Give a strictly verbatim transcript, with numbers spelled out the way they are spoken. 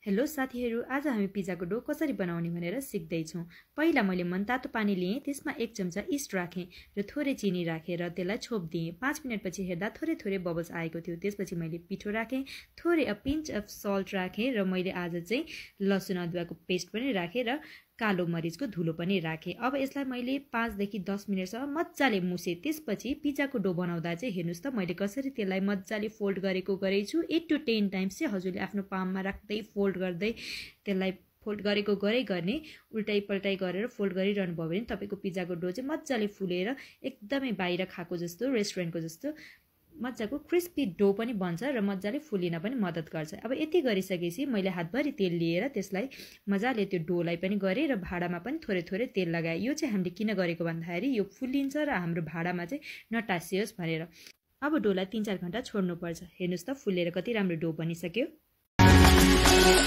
Hello साथीहरु, आज हामी पिज्जाको डो कसरी बनाउने भनेर सिक्दै छौं। पहिला मैले मनतातो पानी लिए, त्यसमा एक चम्चा इस्ट राखे र थोरै चिनी राखे र त्यसलाई छोप्दिए। पाँच मिनेटपछि हेर्दा थोरै थोरै बबल्स आएको थियो। त्यसपछि मैले पिठो राखे, थोरै अ पिन्च अफ सल्ट राखे र मैले आज चाहिँ लसुन अदुवाको पेस्ट पनि राखे र कालो मरिचको धुलो पनि राखे। अब यसलाई मैले पाँच देखि दस मिनेटसम्म मज्जाले मुसे। त्यसपछि पिज्जाको डो बनाउँदा चाहिँ हेर्नुस् त मैले कसरी त्यसलाई मज्जाले फोल्ड गरेको गरेछु। एट टु टेन टाइम्स चाहिँ हजुरले आफ्नो पाममा राख्दै फोल्ड गर्दै त्यसलाई फोल्ड गरेको गरे गर्ने उल्टाइ पल्टाइ गरेर फोल्ड गरिरहनु भयो भने तपाईको पिज्जाको डो चाहिँ मज्जाले फुलेर एकदमै बाहिर खाएको जस्तो रेस्टुरेन्टको जस्तो मज्जाको क्रिस्पी डो पनि बन्छ र मज्जाले फुलिन पनि मद्दत गर्छ। अब यति गरिसकेपछि मैले हातभरि तेल लिएर त्यसलाई मज्जाले त्यो डोलाई पनि गरे र भाडामा पनि थोरै थोरै तेल लगाए। यो चाहिँ हामीले किन गरेको भन्दाखेरि यो फुलिन्छ र हाम्रो भाडामा चाहिँ नटासियोस् भनेर। अब डोलाई तीन चार घण्टा छोड्नु पर्छ। हेर्नुस् त फुलेर कति राम्रो डो बनिसक्यो।